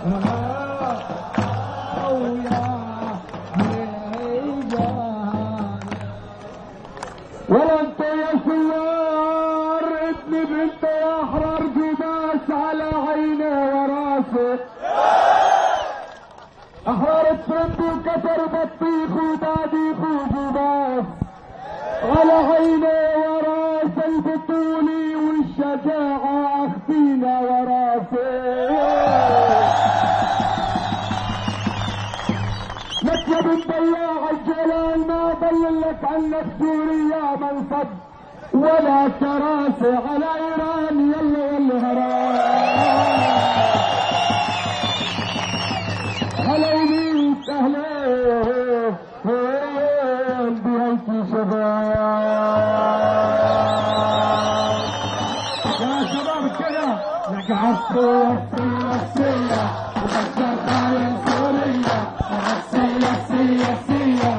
ولا انت يا سوار ابني بنت يا احرار جداس على عيني وراسه احرار ترند وكسر بطيخ وباديخ وجباس على عيني وراس البطولي والشجاعة اخفينا وراسه لك يا بن ضياع الجلال ما ضل لك عنك سوريا منصب ولا كراسي على ايران يلا